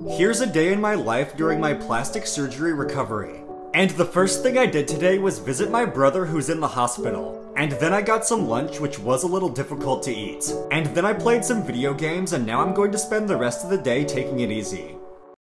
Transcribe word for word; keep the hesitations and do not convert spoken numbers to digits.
Here's a day in my life during my plastic surgery recovery. And the first thing I did today was visit my brother who's in the hospital. And then I got some lunch, which was a little difficult to eat. And then I played some video games, and now I'm going to spend the rest of the day taking it easy.